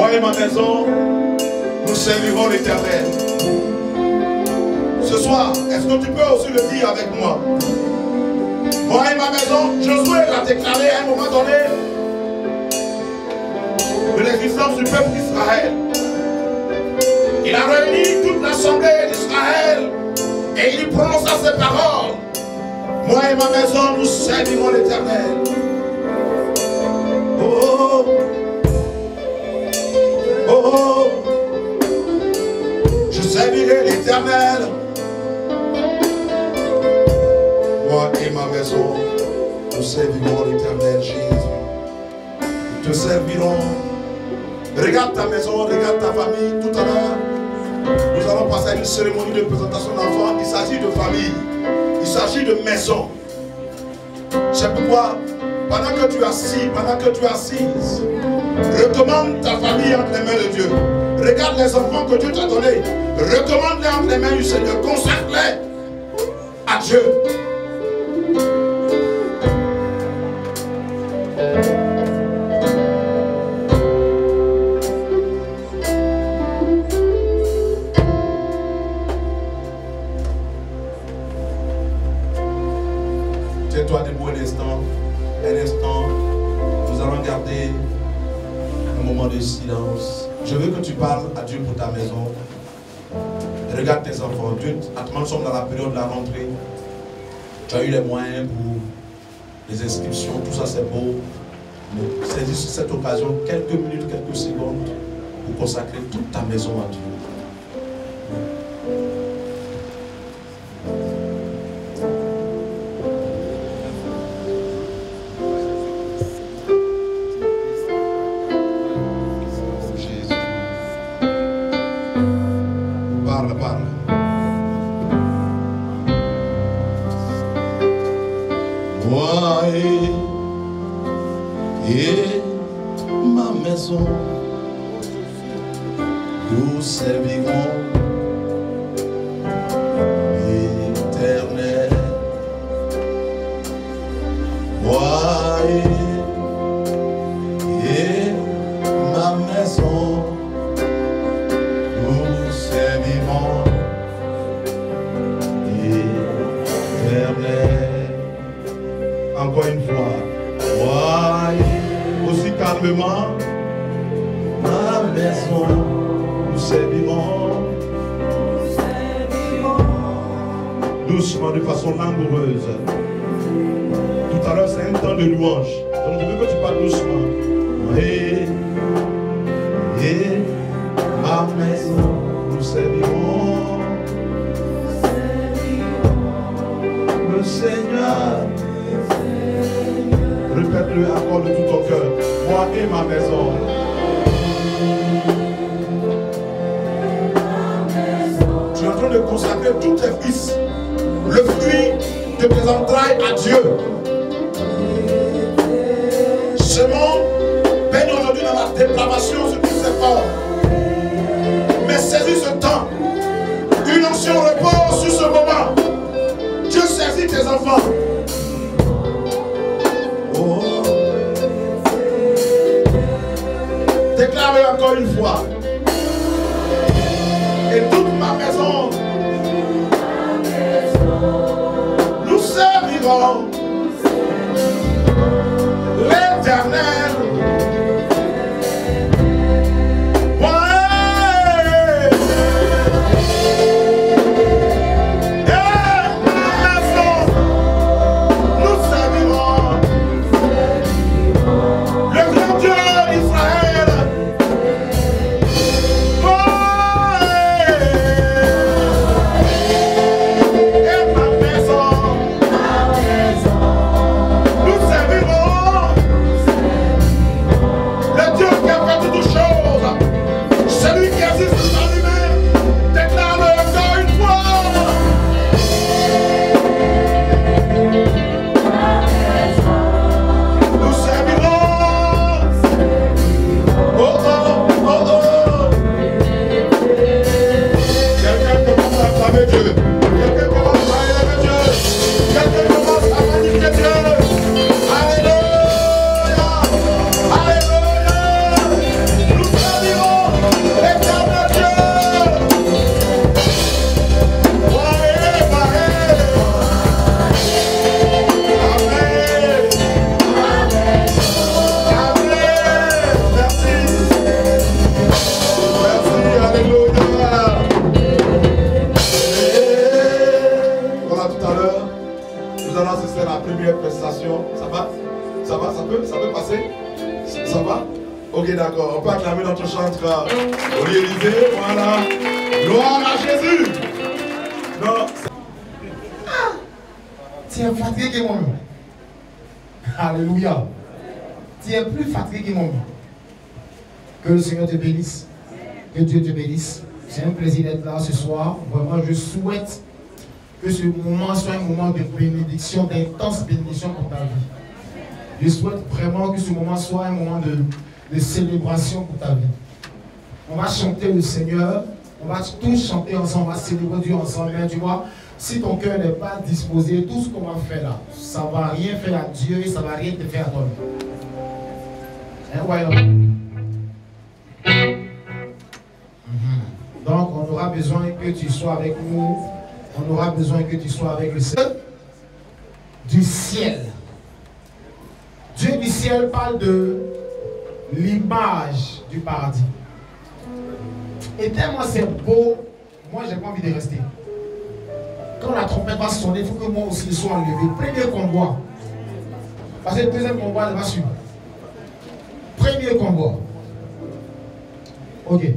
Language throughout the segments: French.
Moi et ma maison, nous servirons l'Éternel. Ce soir, est-ce que tu peux aussi le dire avec moi? Moi et ma maison, Josué l'a déclaré à un moment donné de l'existence du peuple d'Israël. Il a réuni toute l'assemblée d'Israël et il prononça ces paroles. Moi et ma maison, nous servirons l'Éternel. Oh, oh, oh, je servirai l'Éternel. Moi et ma maison, nous servirons l'Éternel, Jésus. Nous te servirons. Regarde ta maison, regarde ta famille. Tout à l'heure, nous allons passer à une cérémonie de présentation d'enfants. Il s'agit de famille. Il s'agit de maison. C'est pourquoi, pendant que tu es assis, pendant que tu es assise, recommande ta famille entre les mains de Dieu. Regarde les enfants que Dieu t'a donnés. Recommande-les entre les mains du Seigneur. Consacre-les à Dieu. Tiens-toi debout un instant. Un instant. Nous allons garder un moment de silence. Je veux que tu parles à Dieu pour ta maison. Regarde tes enfants. Dieu, actuellement, nous sommes dans la période de la rentrée. Tu as eu les moyens pour les inscriptions. Tout ça, c'est beau. Mais saisis cette occasion, quelques minutes, quelques secondes, pour consacrer toute ta maison à Dieu. Moi et ma maison, nous servirons l'Éternel. Moi et ma maison, nous servirons l'Éternel. Encore une fois. Moi, aussi calmement, Ma maison, nous servirons. Doucement, de façon langoureuse. Tout à l'heure, c'est un temps de louange. Donc, je veux que tu parles doucement. Et ma maison, nous servirons le Seigneur. Répète-le encore de tout ton cœur. Moi et ma maison. Tu es en train de consacrer tous tes fils, le fruit de tes entrailles à Dieu. Ce monde baigne aujourd'hui dans la dépravation sur tous ses bords. Mais saisis ce temps. Une onction repose sur ce moment. Dieu saisit tes enfants. Déclarez encore une fois. Et toute ma maison, nous servirons l'Éternel. Ok, d'accord. On peut acclamer notre chanteur Olivier. Voilà. Gloire à Jésus. Non. Tu es fatigué que moi-même. Alléluia. Tu es plus fatigué que moi-même. Que le Seigneur te bénisse. Que Dieu te bénisse. C'est un plaisir d'être là ce soir. Vraiment, je souhaite que ce moment soit un moment de bénédiction, d'intense bénédiction pour ta vie. Je souhaite vraiment que ce moment soit un moment de célébration pour ta vie. On va chanter le Seigneur. On va tous chanter ensemble. On va célébrer Dieu ensemble. Mais tu vois, si ton cœur n'est pas disposé, tout ce qu'on va faire là, ça ne va rien faire à Dieu et ça ne va rien te faire à toi. Hein, voyons. Donc, on aura besoin que tu sois avec nous. On aura besoin que tu sois avec le Seigneur du ciel. Dieu du ciel parle de l'image du paradis. Et tellement c'est beau, moi j'ai pas envie de rester. Quand la trompette va sonner, il faut que moi aussi je sois enlevé. Premier convoi. Parce que le deuxième convoi va suivre. Premier convoi. Ok.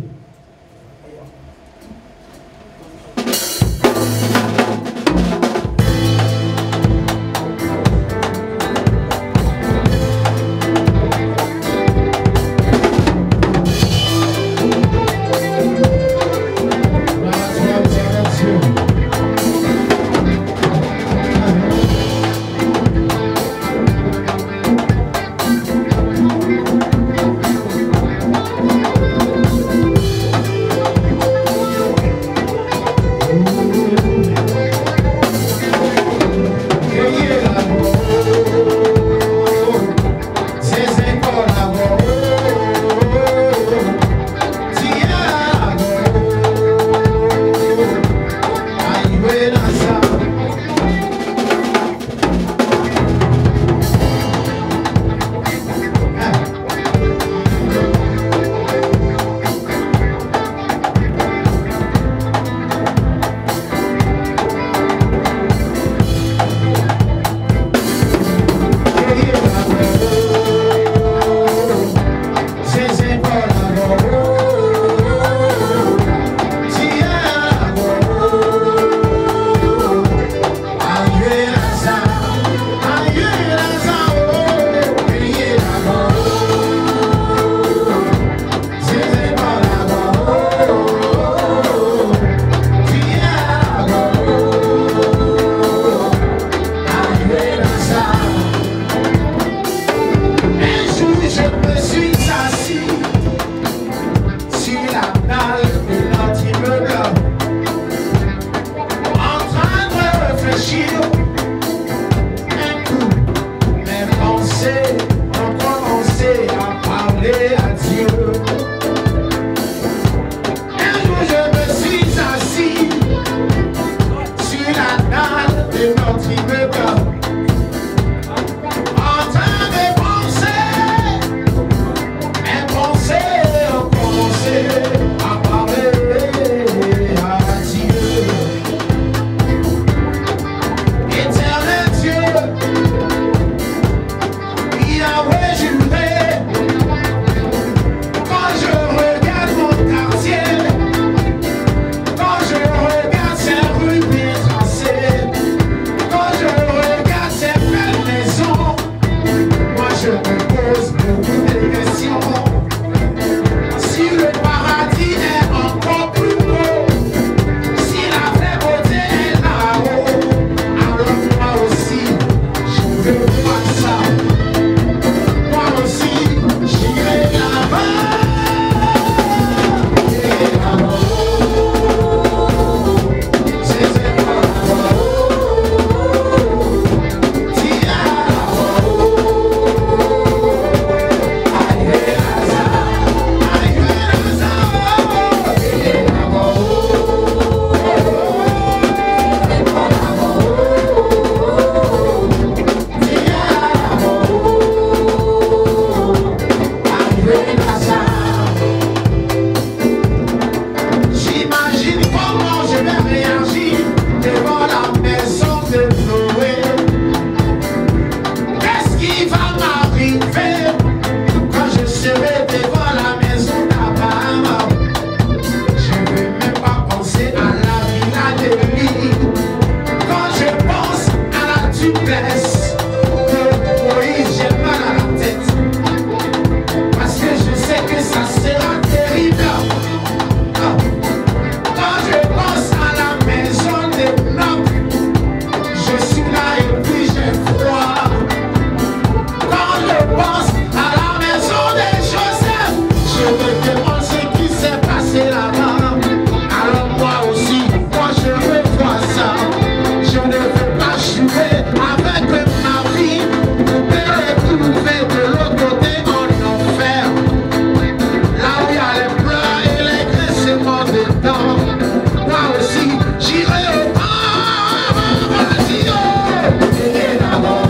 demande ce qui s'est passé là-bas. Alors moi aussi, moi je veux voir ça. Je ne veux pas jouer avec ma vie. Me retrouver de l'autre côté en enfer. Là où il y a les pleurs et les graissements de dents. Moi aussi, j'irai au paradis. Et là-bas.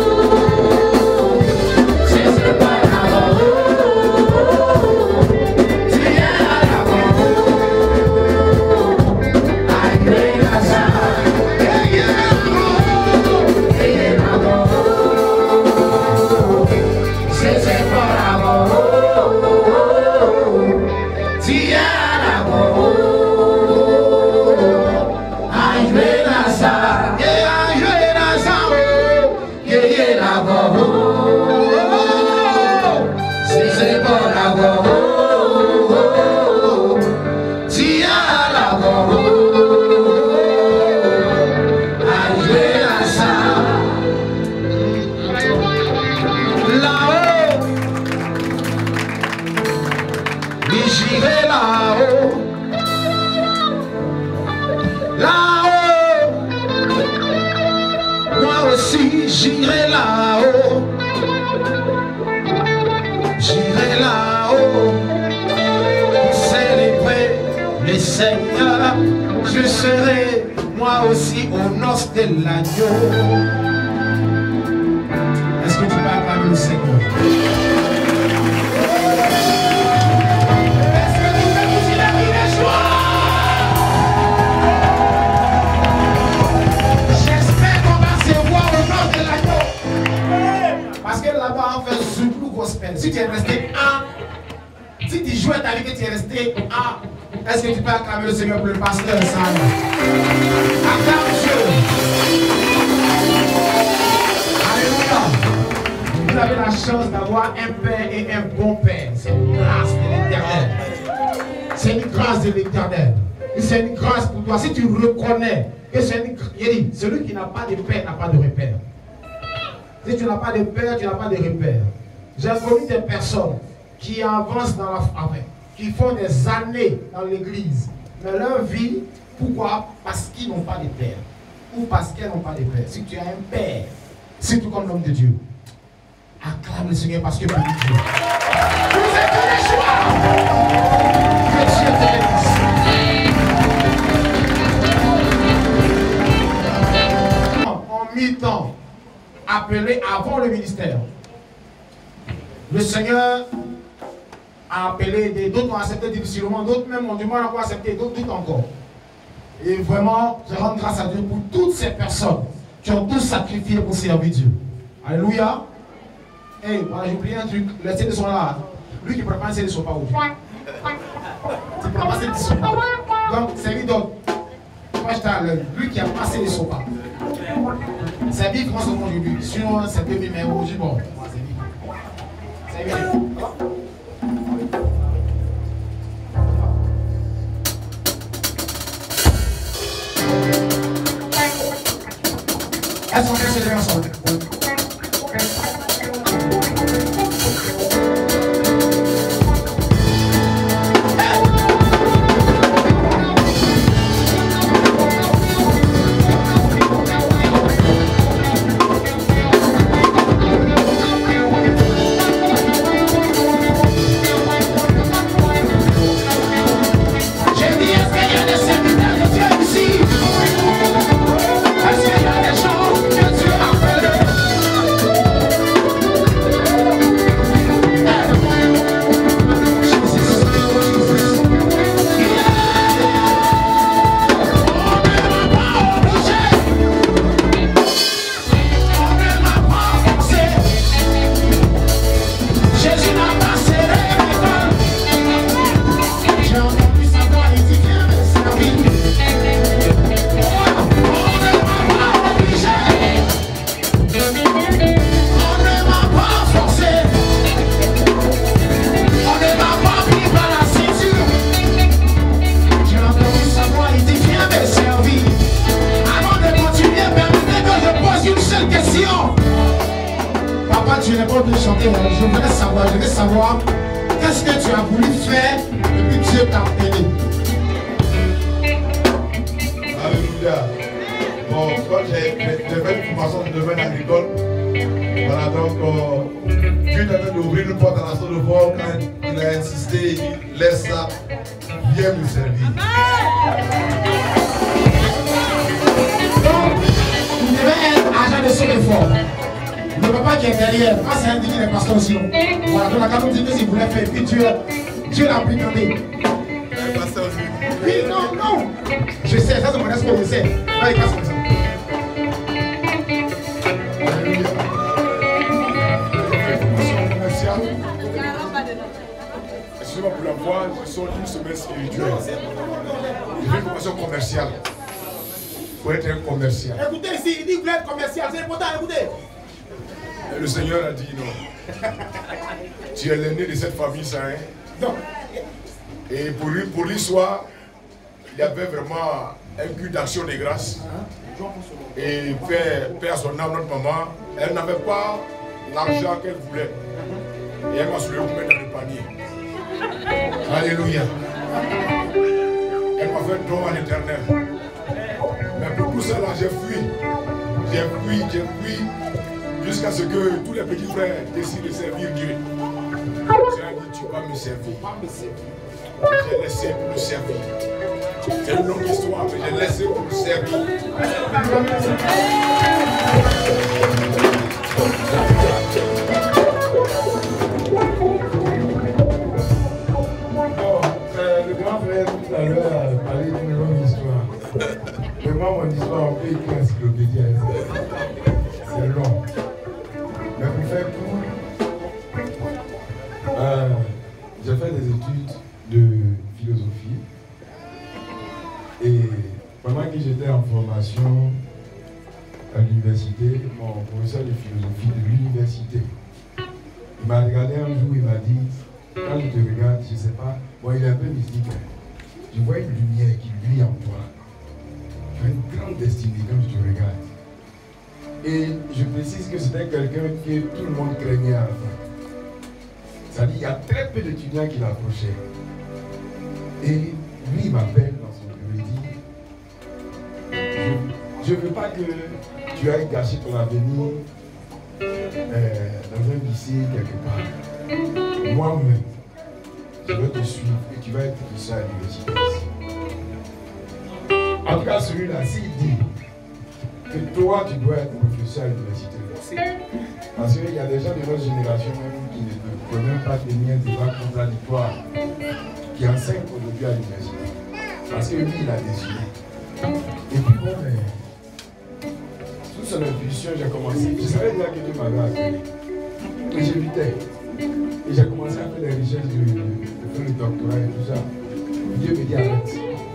J'irai là-haut, j'irai là-haut pour célébrer le Seigneur. Je serai moi aussi aux noces de l'agneau. Est-ce que tu peux acclamer le Seigneur? Est-ce que tu peux nous dire la vie des joies? Parce que là-bas, on fait Zulu gospel. Si tu es resté un, si tu jouais ta vie que tu es resté un, est-ce que tu peux acclamer le Seigneur pour le pasteur ensemble? Acclame Dieu. Alléluia. Vous avez la chance d'avoir un père et un bon père. C'est une grâce de l'Éternel. C'est une grâce de l'Éternel. C'est une grâce pour toi. Si tu reconnais que c'est une grâce, il dit, celui qui n'a pas de père n'a pas de repère. Si tu n'as pas de père, tu n'as pas de repère. J'ai connu des personnes qui avancent dans la foi, qui font des années dans l'église. Mais leur vie, pourquoi? Parce qu'ils n'ont pas de père. Ou parce qu'elles n'ont pas de père. Si tu as un père, surtout comme l'homme de Dieu, acclame le Seigneur parce que béni Dieu. Vous êtes les choix. Que Dieu te bénisse. En mi-temps, appelé avant le ministère. Le Seigneur a appelé, d'autres ont accepté difficilement, d'autres même ont du mal à accepter, d'autres doute encore. Et vraiment, je rends grâce à Dieu pour toutes ces personnes qui ont tous sacrifié pour servir Dieu. Alléluia. Et voilà, j'ai oublié un truc, les CD sont là. Lui qui prépare les CD ne sont pas aujourd'hui. Tu prépares les CD sont pas. Donc, c'est lui d'autre. Lui qui a passé les sopas. C'est vivre comment c'est aujourd'hui. Sinon, c'est 2000, mais aujourd'hui, bon, c'est vivre. C'est vivre. Est-ce qu'on peut se lever ensemble? Est-ce qu'il y a des gens que tu appelles Dieu t'a aidé. Alléluia. Bon, quand j'ai fait une formation de domaine agricole, voilà, donc Dieu est en train d'ouvrir une porte à la salle de bord. Quand il a insisté, il laisse ça, viens me servir. Donc, il devait être agent de son effort. Le papa qui est derrière, quand c'est un dit qu'il est pasteur aussi. Voilà, donc la carte dit que s'il voulait faire, puis Dieu l'a brigandé. Oui, non, non. Je sais, ça c'est mon espoir, je sais. Là, il passe comme ça. Alléluia. Commerciale. Excusez-moi pour la voix, je sors d'une semaine spirituelle. J'ai fait une formation commerciale. Il faut être un commercial. Écoutez ici, il dit que vous êtes commercial, c'est important, écoutez. Et le Seigneur a dit non. Tu es l'aîné de cette famille, ça, hein? Non. Et pour l'histoire, il y avait vraiment un culte d'action de grâce. Et paix à son âme, notre maman, elle n'avait pas l'argent qu'elle voulait. Et elle m'a soulevé pour mettre dans le panier. Alléluia. Elle m'a fait don à l'Éternel. Mais pour tout ça, là, j'ai fui. J'ai fui. Jusqu'à ce que tous les petits frères décident de servir Dieu. J'ai dit, tu vas me servir. J'ai laissé pour le servir. C'est une longue histoire, mais j'ai laissé pour le servir. Le grand frère tout à l'heure a parlé d'une longue histoire. Mais moi, mon histoire, on peut écrire encyclopédie. C'est long. Mais pour faire court, j'ai fait des études de philosophie. Et pendant que j'étais en formation à l'université, mon professeur de philosophie de l'université, il m'a regardé un jour, il m'a dit, quand je te regarde, je ne sais pas, bon, il est un peu mystique, je vois une lumière qui brille en toi. Tu as une grande destinée quand je te regarde. Et je précise que c'était quelqu'un que tout le monde craignait à la fin. C'est-à-dire qu'il y a très peu d'étudiants qui l'approchaient. Et lui, il m'appelle dans son bureau, il dit, je ne veux pas que tu ailles gâcher ton avenir dans un lycée quelque part. Moi-même, je vais te suivre et tu vas être professeur à l'université. En tout cas, celui-là, s'il dit que toi, tu dois être professeur à l'université. Parce qu'il y a des gens de notre génération même qui ne peuvent même pas tenir des débats contradictoires qui enseignent aujourd'hui à l'université. Parce que lui, il a décidé. Et puis bon, sous son impulsion, j'ai commencé. Je savais déjà que Dieu m'avait appelé. Et j'évitais. Et j'ai commencé à faire des recherches de faire le doctorat et tout ça. Et Dieu me dit arrête.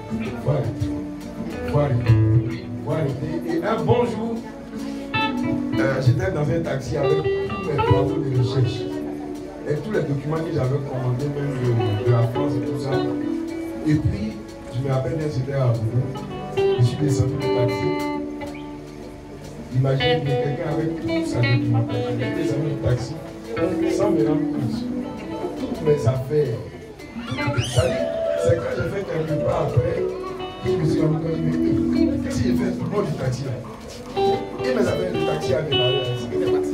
Faut arrêter. Et un bon jour, j'étais dans un taxi avec tous mes travaux de recherche. Et tous les documents que j'avais commandés, même de la France et tout ça. Et puis, je me rappelle bien, c'était à Boudou. Je suis descendu du taxi. Imaginez que quelqu'un avec toute sa documentation, je suis descendu du taxi sans me rendre compte. Toutes mes affaires. C'est quand j'ai fait quelques pas après, que je me suis rendu compte, mais qu'est-ce que j'ai fait pour le du taxi là? Et mes affaires du taxi a démarré ainsi.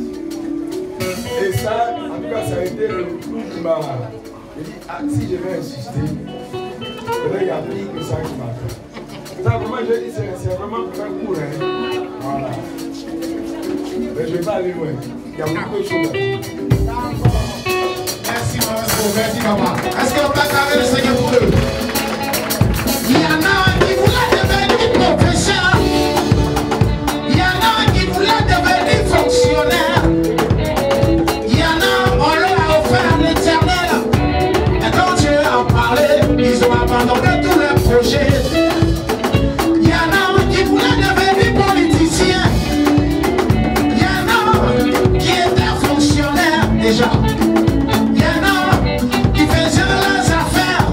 Et ça, en tout cas, ça a été le coup qui m'a. J'ai dit, ah, si je vais insister, il y a pire que ça qui m'a fait. Ça, vraiment, je dis, c'est vraiment pour un cours. Hein. Voilà. Mais je ne vais pas aller loin. Il y a beaucoup de choses à dire. Merci, merci, papa. Est-ce qu'on peut accorder le Seigneur pour eux? Il y en a qui voulaient devenir professeur. Il y en a qui voulaient devenir fonctionnaire. Il y en a, on leur a offert l'éternel. Et quand Dieu a parlé, ils ont abandonné tous leurs projets. Il y en a qui voulaient devenir politiciens. Il y en a qui étaient fonctionnaires déjà. Il y en a qui faisaient leurs affaires.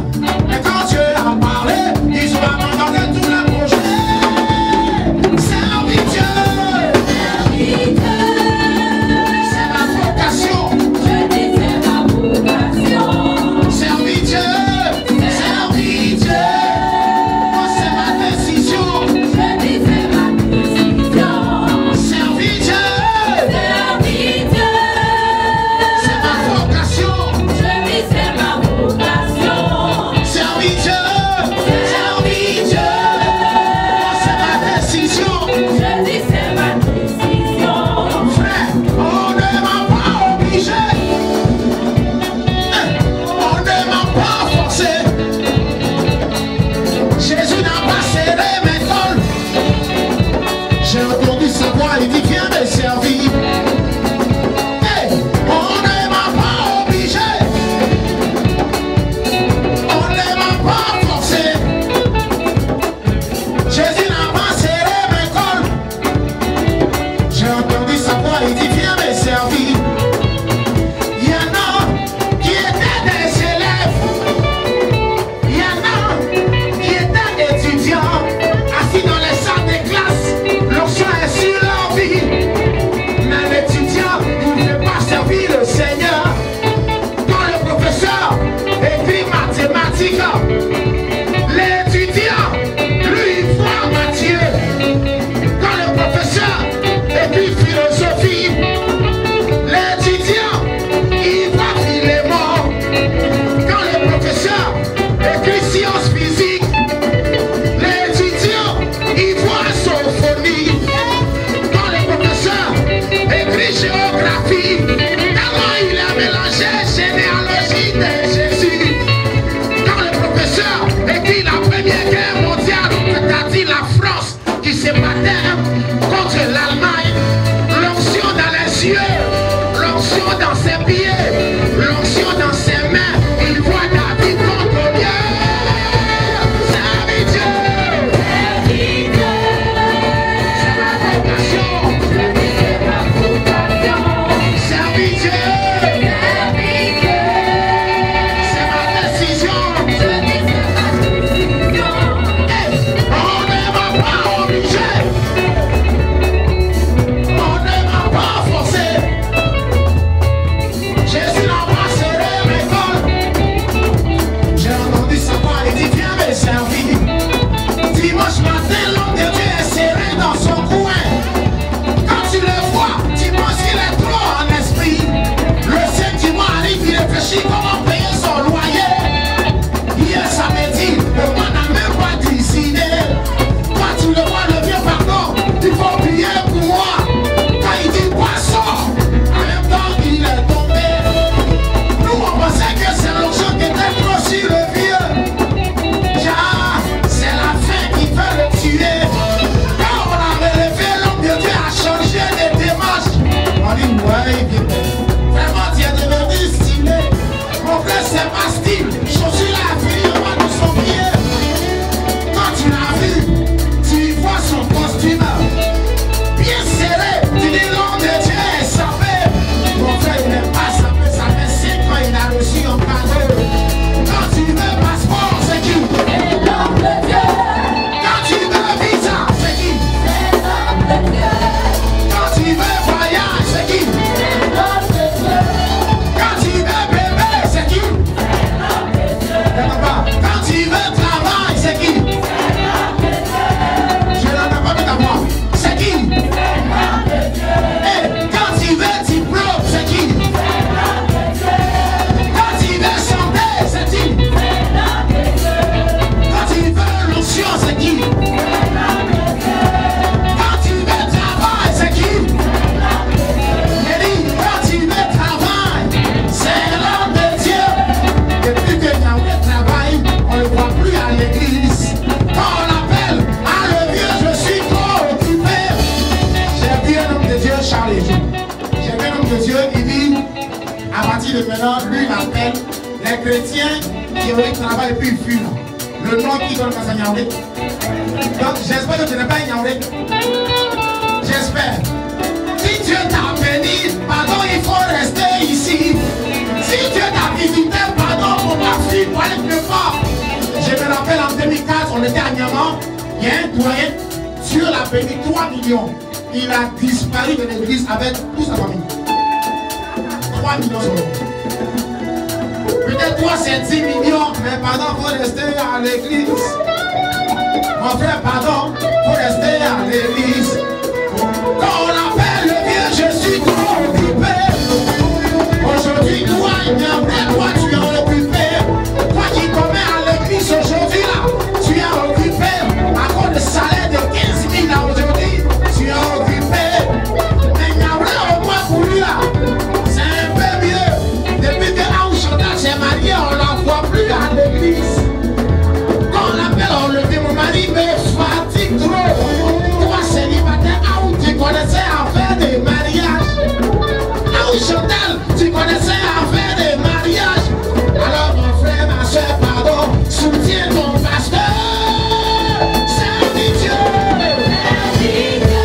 Théorie travaille et puis il fuit. Le nom qui donne à Niaouré. Donc j'espère que tu n'es pas Niaouré. J'espère. Si Dieu t'a béni, pardon, il faut rester ici. Si Dieu t'a visité, pardon, on va fuir pour aller plus fort. Je me rappelle en 2004, on était à Niamant. Il y a un doyen, Dieu l'a béni 3 millions. Il a disparu de l'église avec toute sa famille. 3 millions seulement. Peut-être toi c'est 10 millions, mais pardon, il faut rester à l'église. Mon frère, pardon, il faut rester à l'église. Quand on appelle le vieux, je suis trop occupé. Aujourd'hui, toi, il y a vrai, toi, tu es occupé. Toi qui commets à l'église aujourd'hui, là, tu es occupé. À cause de salaire de 15 000 là aujourd'hui, tu es occupé. Mais il y a vrai au moins pour lui là. C'est un peu mieux. Depuis que là où Chantal s'est marié, on ne l'envoie plus à l'église. Quand on l'appelle, on le dit, mon mari me fatigue trop. Toi, célibataire, ah où tu connaissais à faire des mariages. Ah où Chantal, tu connaissais à faire des mariages. Alors mon frère, ma soeur, pardon, soutiens ton pasteur. Servis Dieu. Servis Dieu.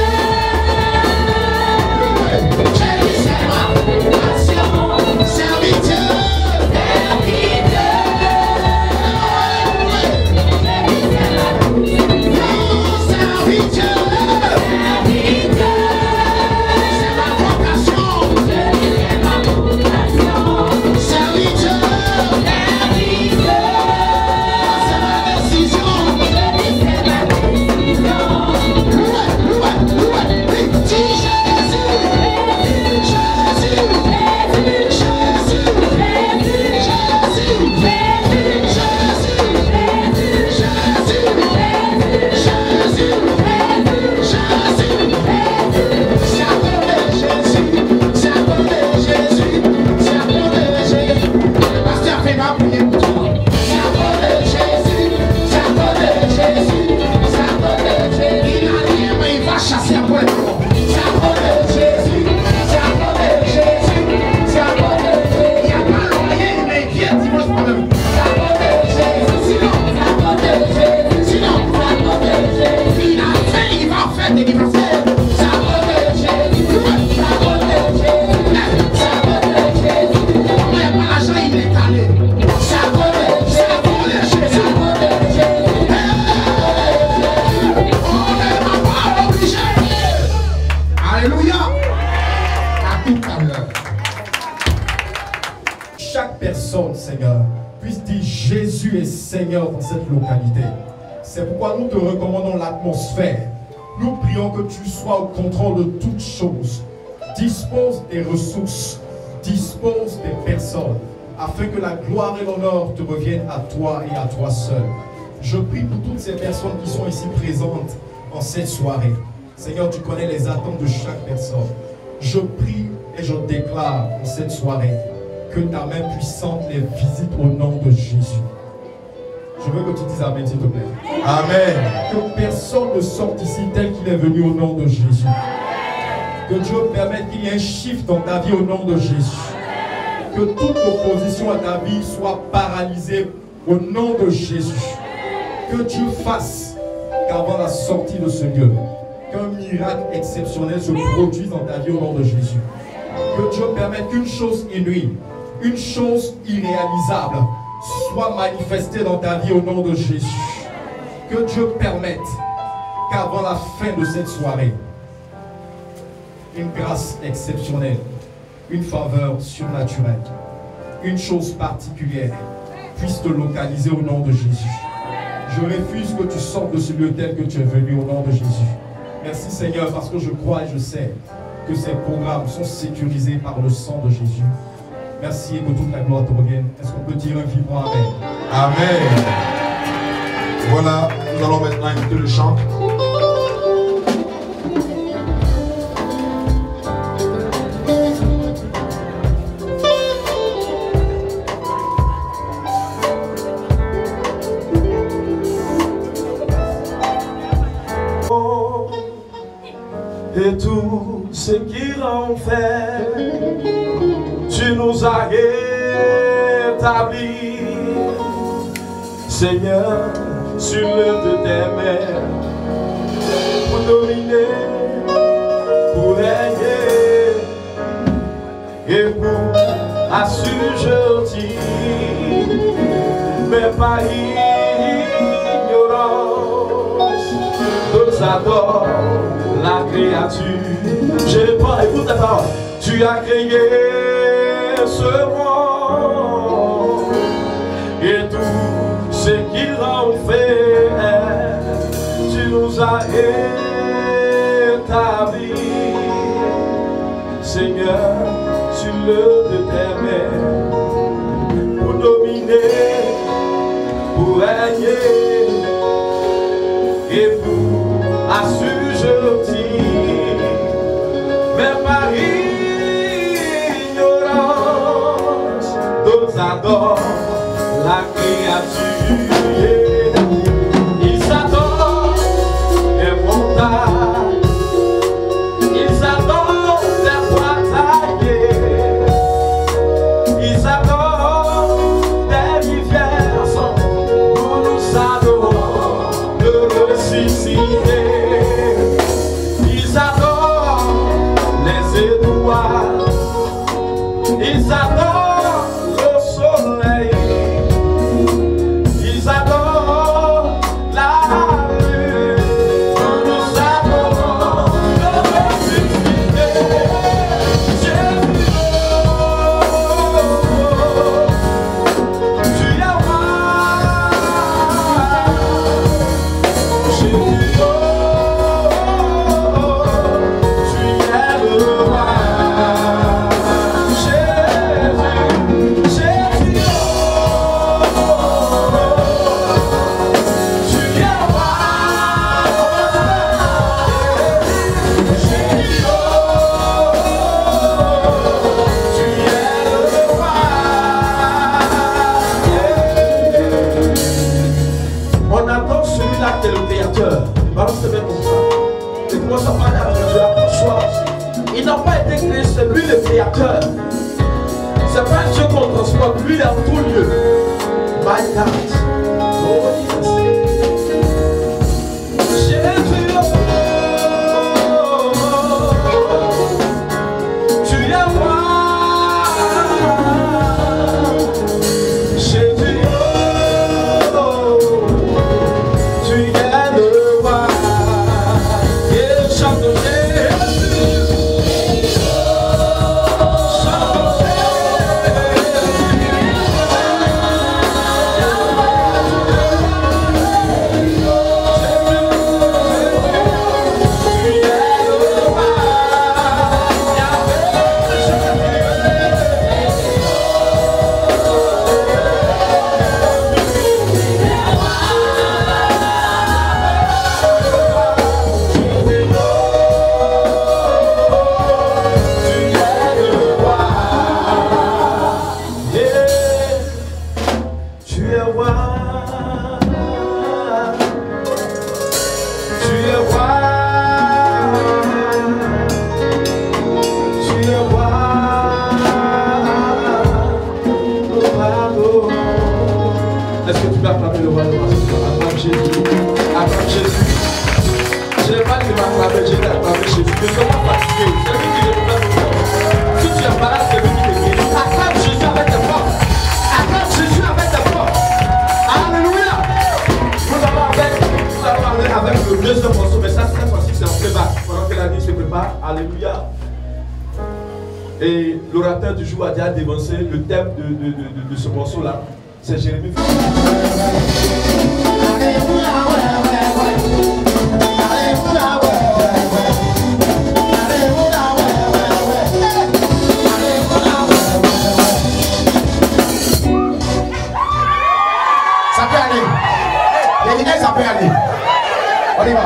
J'ai c'est ma passion. Servis Dieu. Servis Dieu. Servis Dieu. C'est ma vocation. C'est ma vocation. Servis Dieu. C'est ma décision. Chasser après le mort. C'est à cause de Jésus. C'est à cause de Jésus. C'est à cause de Jésus. Il n'y a pas loyer, mais viens dimanche problème. C'est à cause de Jésus. Sinon, c'est à cause de Jésus. Sinon, c'est à cause de Jésus. Il a fait, il va faire des anniversaires. C'est à cause de Jésus. C'est à cause de Jésus. C'est à cause de Jésus. Comment il n'y a pas l'argent, il est allé. C'est à cause de Jésus. C'est à cause de Jésus. C'est à cause de Jésus. Alléluia. À tout à l'heure. Chaque personne, Seigneur, puisse dire Jésus est Seigneur dans cette localité. C'est pourquoi nous te recommandons l'atmosphère. Nous prions que tu sois au contrôle de toutes choses. Dispose des ressources, dispose des personnes, afin que la gloire et l'honneur te reviennent à toi et à toi seul. Je prie pour toutes ces personnes qui sont ici présentes en cette soirée. Seigneur, tu connais les attentes de chaque personne. Je prie et je déclare en cette soirée que ta main puissante les visite au nom de Jésus. Je veux que tu dises Amen, s'il te plaît. Amen. Que personne ne sorte ici tel qu'il est venu au nom de Jésus. Que Dieu permette qu'il y ait un shift dans ta vie au nom de Jésus. Que toute opposition à ta vie soit paralysée au nom de Jésus. Que Dieu fasse qu'avant la sortie de ce lieu, qu'un miracle exceptionnel se produise dans ta vie au nom de Jésus. Que Dieu permette qu'une chose inouïe, une chose irréalisable soit manifestée dans ta vie au nom de Jésus. Que Dieu permette qu'avant la fin de cette soirée, une grâce exceptionnelle, une faveur surnaturelle, une chose particulière puisse te localiser au nom de Jésus. Je refuse que tu sortes de ce lieu tel que tu es venu au nom de Jésus. Merci Seigneur, parce que je crois et je sais que ces programmes sont sécurisés par le sang de Jésus. Merci et que toute la gloire te revienne. Est-ce qu'on peut dire un vibrant Amen? Amen. Voilà, nous allons maintenant écouter le chant. Et tout ce qu'il en fait, tu nous as établis Seigneur, sur l'œuvre de tes mains, pour dominer, pour régner et pour assujettir, mais par ignorance, nous adorons la créature. Je réponds, écoute ta parole. Tu as créé ce monde et tout ce qu'il en fait, tu nous as établis, Seigneur, sur l'œuvre de tes mains, pour dominer, pour régner et pour assujettir, mais par ignorance, nous adorons la créature. Ils adorent les montagnes, ils adorent les bois taillés, ils adorent les rivières, nous nous adorons le ressuscité. Ils adorent les étoiles, ils adorent le soleil. Il n'a pas été créé, c'est lui le créateur. C'est pas un Dieu qu'on transporte, lui il est en tout lieu. My God. Oh, Jésus, tu es roi. Jésus, tu es le roi. Et chante et l'orateur du jour a déjà dévancé le thème de ce morceau-là. C'est Jérémie. Ça peut aller. Les gars, ça peut aller. On y va.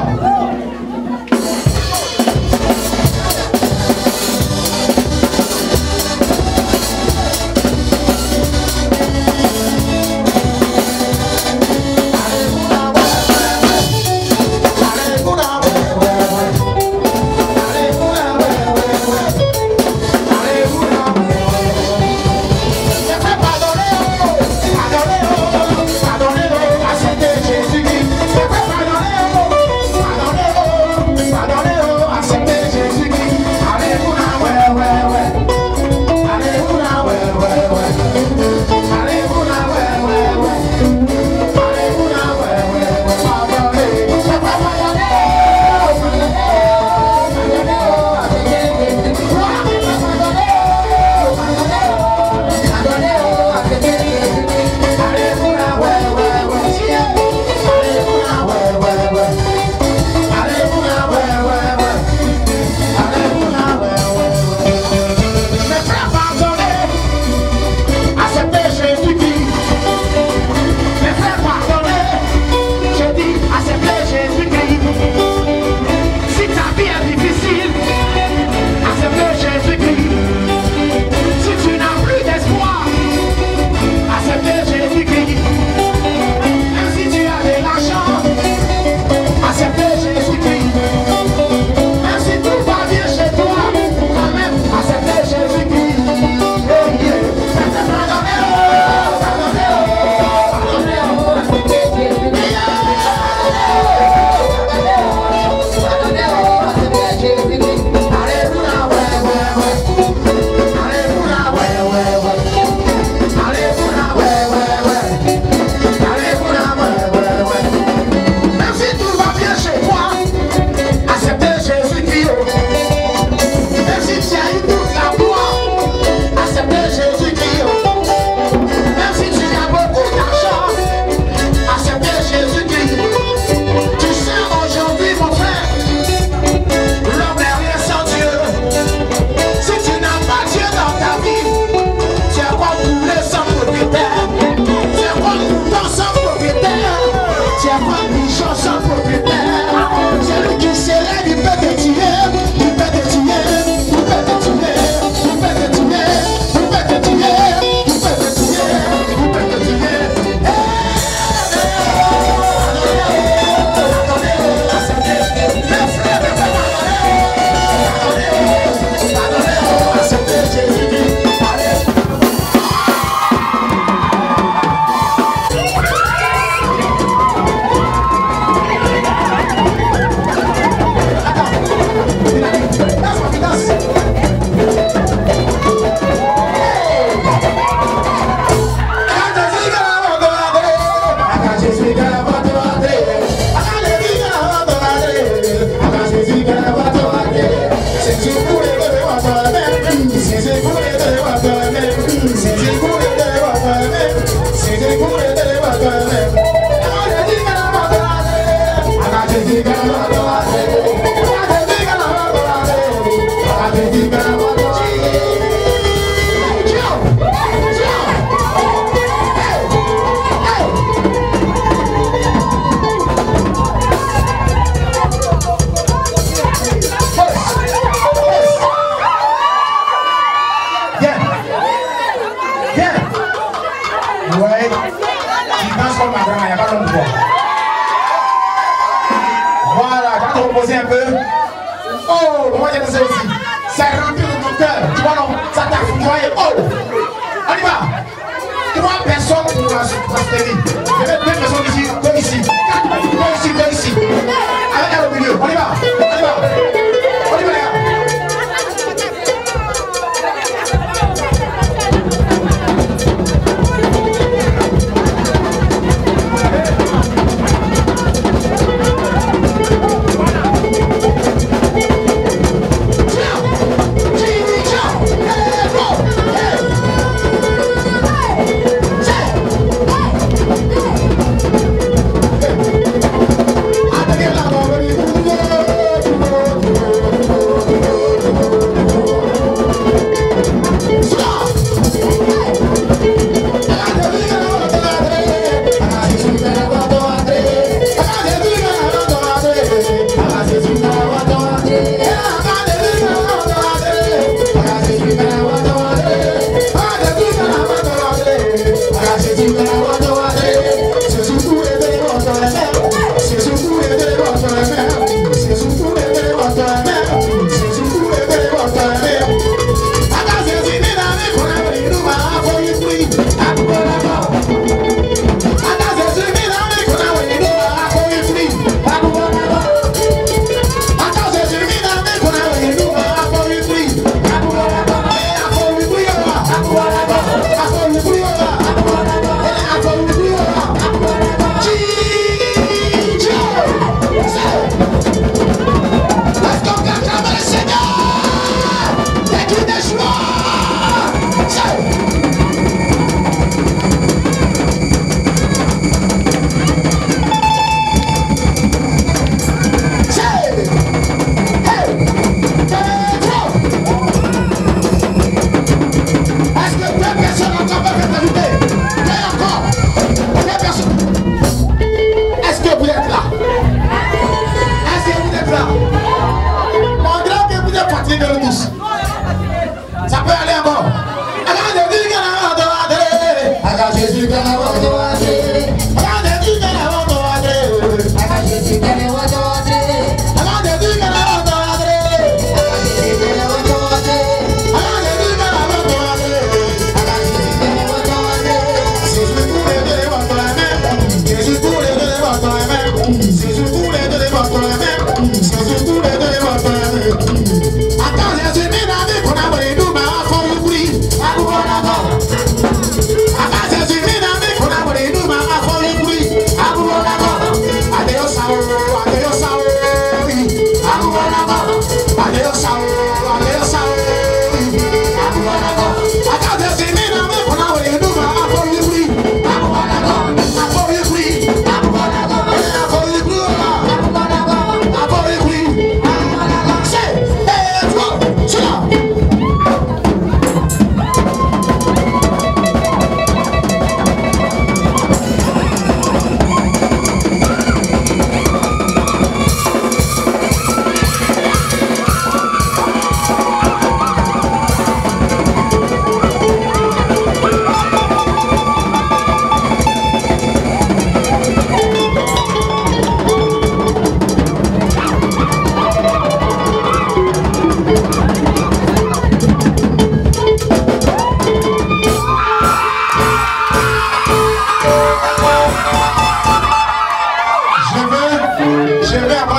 chef ambition sans propriétaire. Celui qui se lève, il peut te tuer, il peut te tuer, il peut te tuer, il peut te tuer, il peut te tuer, il peut te tuer, il peut te tuer. Hey!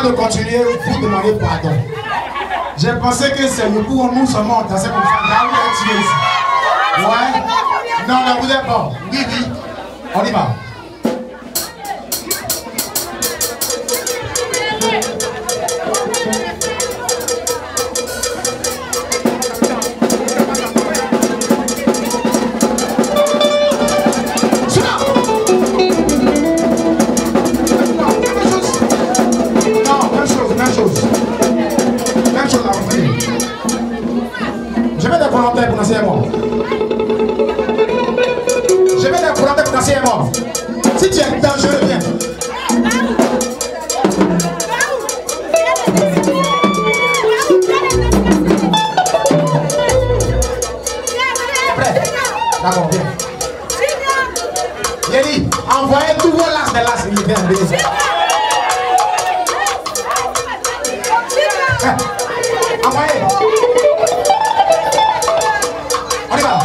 de continuer, vous demandez pardon. J'ai pensé que c'est le coup où nous sommes en train de faire comme ça. Là, vous êtes ici. Ouais. Non, non, vous êtes bon. Oui, oui. On y va. Je vais des volontaires pour danser un mort. Je vais des volontaires pour danser un mort. Si tu es dangereux, viens. Prêt? D'accord, viens. Yéli, envoyez tous vos lacs de l'as, il vient. Envoyez. On y va.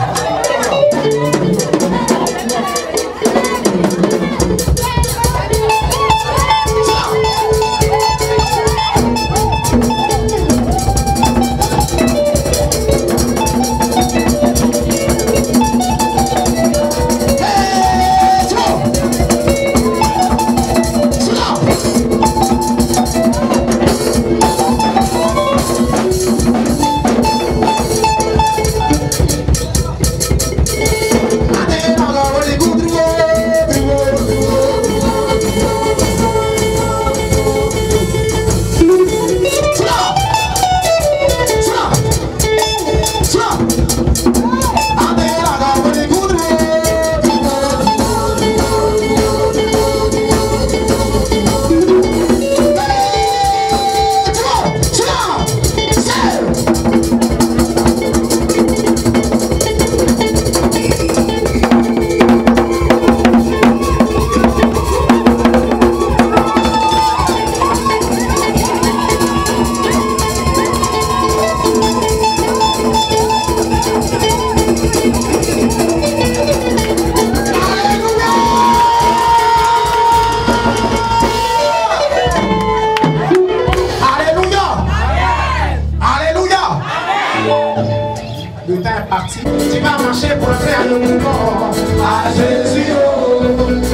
Tu vas marcher pour entrer à l'ombre. À Jésus, oh.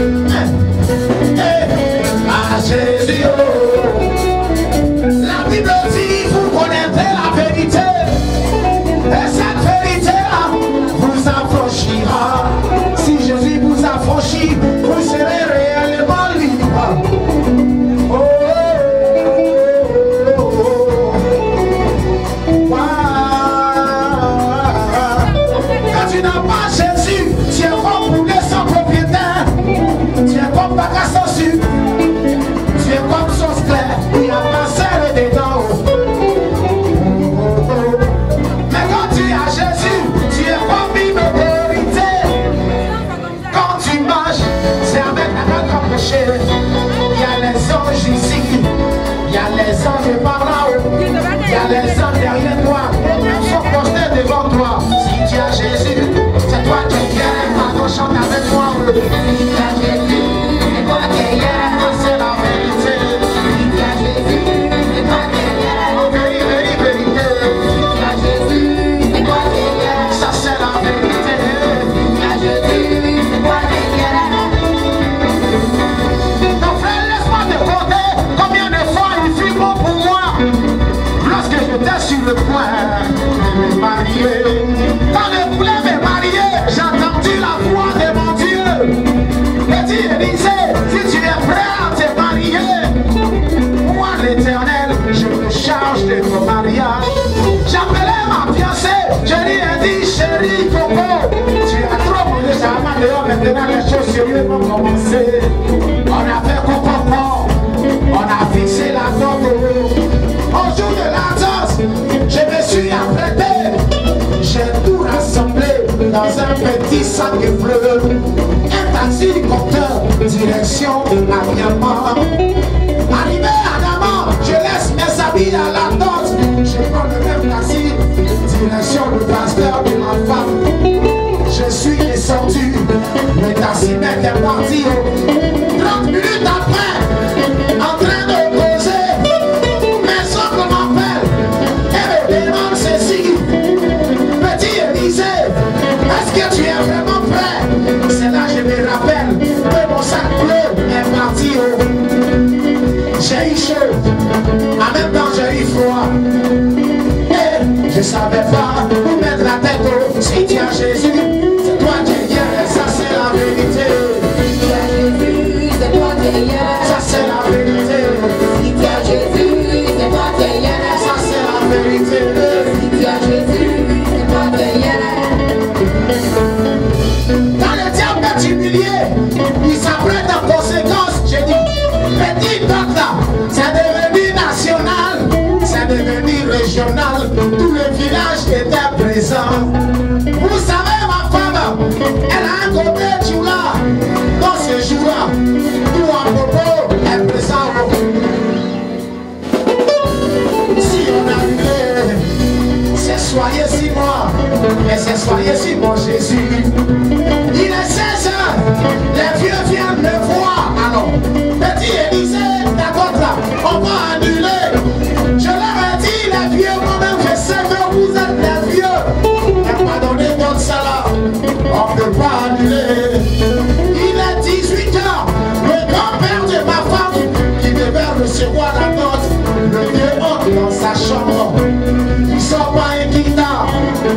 À Jésus, oh. La Bible dit, vous connaîtrez la vérité. Et cette vérité-là vous affranchira. Si Jésus vous affranchit, vous serez réellement libre. Oh, oh, oh, oh. Wow. Tu n'as pas Jésus, tu es comme poulet sans propriétaire, tu es comme bac à sensu, tu es comme sauce claire, il n'y a pas serre dedans. Mais quand tu as Jésus, tu es comme une autorité. Quand tu marches, c'est avec la main comme péché. Il y a les anges ici, il y a les anges par là-haut, il y a les anges derrière toi, ils sont postés devant toi. Si tu as Jésus, c'est toi qui es hier, chante avec moi. Si tu as Jésus, c'est toi qui es hier, c'est la vérité. Si tu as Jésus, c'est toi qui es hier, vérité. Si tu as Jésus, c'est toi qui es hier, ça c'est la vérité. Si tu as Jésus, c'est toi qui es hier. Mon frère, laisse-moi te compter combien de fois il fut bon pour moi. Lorsque j'étais sur le point de me marier, quand je voulais me marier, j'ai entendu la voix de mon Dieu. Et Dieu disait, si tu es prêt à te marier, moi l'Éternel, je me charge de ton mariage. J'appelais ma fiancée, je lui ai dit, chérie Coco, tu as trop bougé ça m'a dehors, maintenant les choses sérieuses vont commencer. On a fait coco, on a fixé la date. Au jour de la danse, je me suis apprêté. J'ai tout rassemblé dans un petit sac de fleurs. Un taxi-compteur, direction de l'habillement. Arrivé à Daman, je laisse mes habits à la danse. Je prends le même taxi, direction le pasteur de ma femme. Je suis descendu, le taxi-mec est parti. 30 minutes après, en train de causer, J'ai eu chaud, en même temps j'ai eu froid. Et je savais pas où mettre la tête au. Si tu as Jésus, c'est toi qui viens, ça c'est la vérité. Si tu as Jésus, c'est toi qui viens, ça c'est la vérité. Si tu as Jésus, c'est toi qui viens, ça c'est la vérité. Si tu as Jésus, c'est toi qui viens. Quand le diable est humilié, il s'apprête en conséquence. J'ai dit, petit docteur, c'est devenu national, c'est devenu régional. Tout le village était présent. Vous savez, ma femme, elle a un côté Tchoula. Dans ce jour-là, tout en propos est présent. Si on arrivait, c'est soyez si moi, mais c'est soyez si mon Jésus. Il est 16 heures, les vieux viennent me voir. Alors, petit Élisée, d'accord là, on va annuler. Je leur ai dit, les vieux, moi-même, je sais que vous êtes les vieux. Mais pardonnez votre salaire, on ne peut pas annuler. Il est 18 heures, le grand-père de ma femme qui devait recevoir la note, le vieux entre dans sa chambre. Il sort pas un guitare.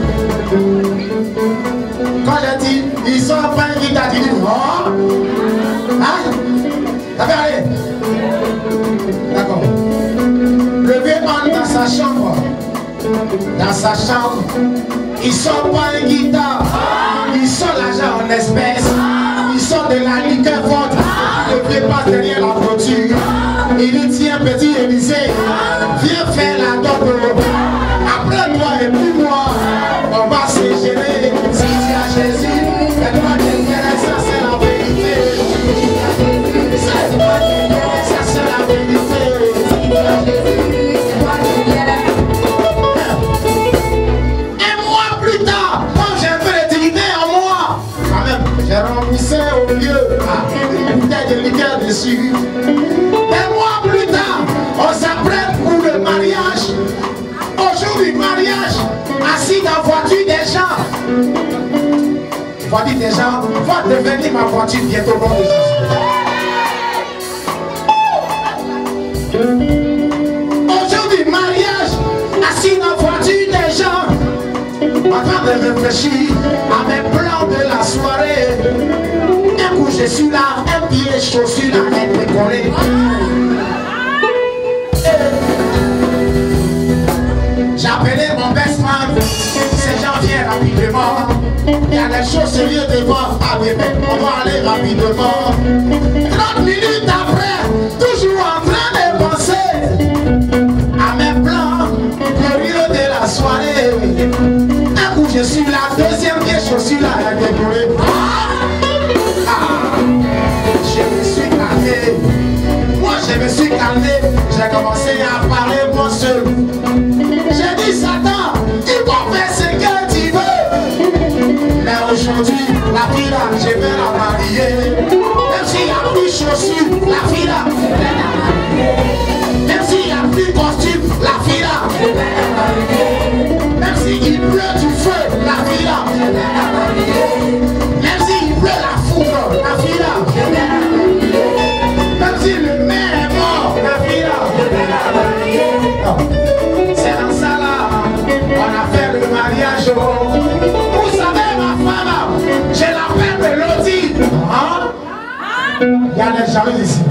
Quand j'ai dit, il sort pas un guitare, il dit, oh, hein? T'as vu aller? D'accord. Le vieux entre dans sa chambre. Dans sa chambre, il sort pas un guitare. Il sort l'argent en espèces. Il sort de la liqueur forte. Le vieux passe derrière la voiture. Il dit, tiens, petit Élisée, viens faire la dope. Après toi et puis moi, on va se gérer. Si tu as Jésus, c'est toi qui viens, ça c'est la vérité. C'est toi qui viens, ça c'est la vérité. Si tu as Jésus, c'est toi qui viens. Un mois plus tard, comme j'ai un peu d'activité en moi, quand même, j'ai remboursé au lieu une bouteille de liqueur dessus. Un mois plus tard, on s'apprête pour le mariage. Au jour du mariage, assis dans la voiture des gens. Voiture des gens va devenir ma voiture bientôt au nom de Jésus. Au jour du mariage, assis dans la voiture des gens, en train de réfléchir à mes plans de la soirée. Un coup je suis là, un pied de chaussure à être collé. J'ai appelé mon best man, ces gens viennent rapidement. Il y a des choses sérieuses devant. Ah oui, mais on va aller rapidement. 30 minutes après, toujours en train de penser à mes plans glorieux de la soirée. Un coup je suis là, deuxième pied chaussure là, elle est décollée. Je me suis calmé. Moi je me suis calmé, j'ai commencé à parler moi seul. J'ai dit Satan, il va faire ce que tu veux. Mais aujourd'hui, la fille là, je vais la marier. Même s'il n'y a plus chaussures, la fille là, je vais la marier. Même s'il n'y a plus costume, la fille là, je vais la marier. Même s'il pleut du feu, la fille là, je vais la marier. Même s'il pleut la foudre, la fille là, je vais la marier. Même si le maire est mort, la fille là, je vais la marier. C'est dans ça là, on a fait le mariage. Vous savez ma femme, j'ai la peine de Loti. Hein? Il y a des jaloux ici.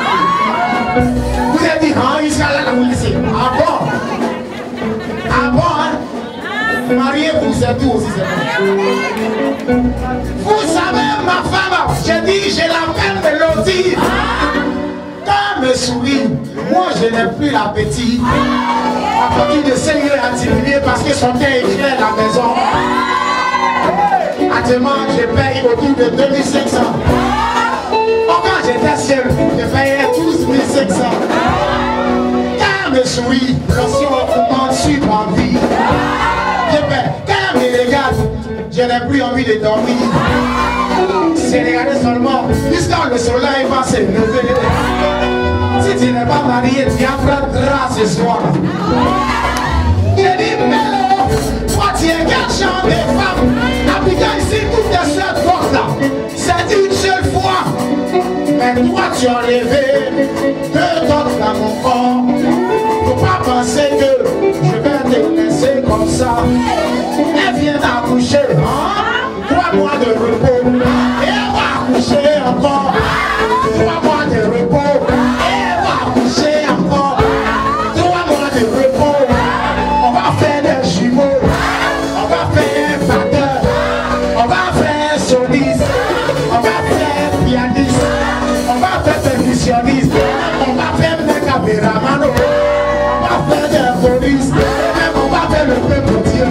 Vous avez dit, hein, il sera là, la vous laissez. Ah bon? Ah bon, hein? Mariez-vous, c'est tout aussi, c'est bon. Vous savez ma femme, j'ai dit, j'ai la peine de Loti. Quand elle me sourit, moi je n'ai plus l'appétit. À partir de 5 heures à diminuer parce que son teint est clair à la maison. Actuellement, je paye autour de 2500. Quand j'étais seul, je payais 12 500. Quand elle me sourit, lorsqu'on m'en suit en vie. Quand elle me regarde, je n'ai plus envie de dormir. C'est regarder seulement jusqu'à le soleil va se lever. Si tu n'es pas marié, tu apprendras ce soir. J'ai dit, mais toi tu es quel genre de femme? Appliquant ici toutes les seules portes là. C'est une seule fois. Mais toi tu as levé 2 tonnes dans mon corps. Faut pas penser que je vais te laisser comme ça. Elle vient d'accoucher, hein? 3 mois de repos. Et elle va accoucher encore. 3 mois de repos. Et elle va accoucher encore. 3 mois de repos. On va faire des jumeaux. On va faire un facteur. On va faire un soliste. On va faire un pianiste. On va faire percussionniste. On va faire des caméramans. On va faire des polices. Même on va faire le peuple Dieu.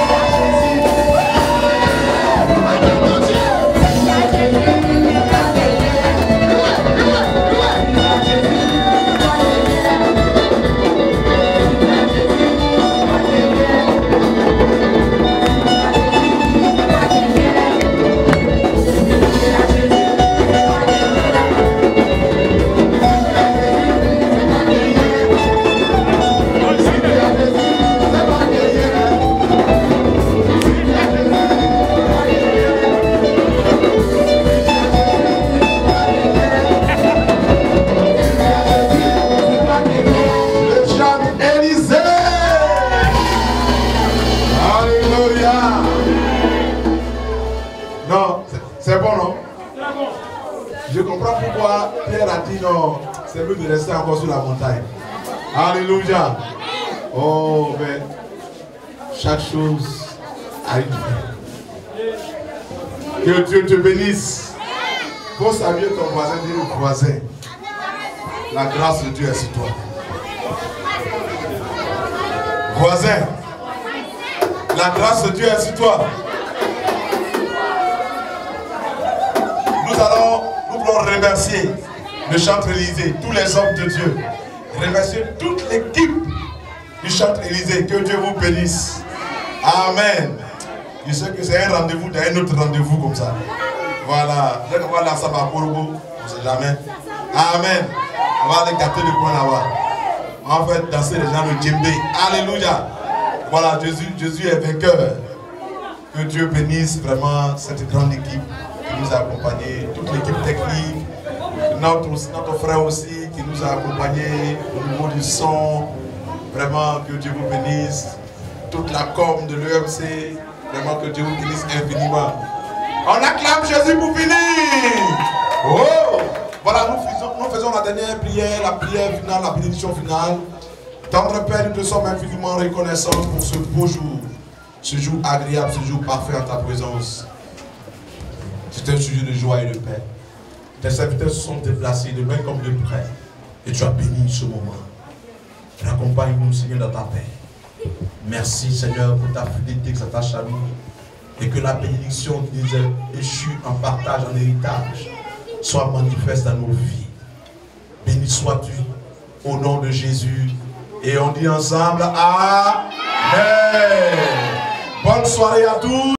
Je comprends pourquoi Pierre a dit non, c'est mieux de rester encore sur la montagne. Alléluia. Oh, mais chaque chose a une fin. Que Dieu te bénisse. Pour saluer ton voisin, dis le voisin. La grâce de Dieu est sur toi. Voisin, la grâce de Dieu est sur toi. Nous voulons remercier le Chantre Élysée, tous les hommes de Dieu. Remercier toute l'équipe du Chantre Élysée. Que Dieu vous bénisse. Amen. Je sais que c'est un rendez-vous d'un autre rendez-vous comme ça. Voilà. Dès qu'on va lancer ma Korogo, on ne sait jamais. Amen. On va aller gâter le coin là-bas. On va faire danser les gens le djembé. Alléluia. Voilà, Jésus est vainqueur. Que Dieu bénisse vraiment cette grande équipe qui nous a accompagnés, toute l'équipe technique, notre frère aussi qui nous a accompagnés au niveau du son. Vraiment, que Dieu vous bénisse. Toute la com de l'EMC, vraiment que Dieu vous bénisse infiniment. On acclame Jésus pour finir. Oh! Voilà, nous faisons la dernière prière, la prière finale, la bénédiction finale. Tendre Père, nous te sommes infiniment reconnaissants pour ce beau jour, ce jour agréable, ce jour parfait en ta présence. C'est un sujet de joie et de paix. Tes serviteurs se sont déplacés de loin comme de près. Et tu as béni ce moment. Accompagne-nous, Seigneur, dans ta paix. Merci, Seigneur, pour ta fidélité qui s'attache à nous. Et que la bénédiction qui nous est échue en partage, en héritage, soit manifeste dans nos vies. Béni sois-tu au nom de Jésus. Et on dit ensemble, Amen. Bonne soirée à tous.